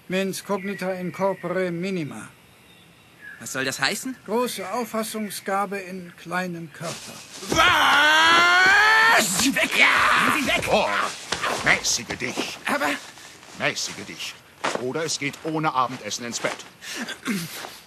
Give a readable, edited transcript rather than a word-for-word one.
Mens cognita in corpore minima. Was soll das heißen? Große Auffassungsgabe in kleinem Körper. Was? Sieh weg! Ja! Sieh weg! Oh, mäßige dich. Aber... Mäßige dich. Oder es geht ohne Abendessen ins Bett.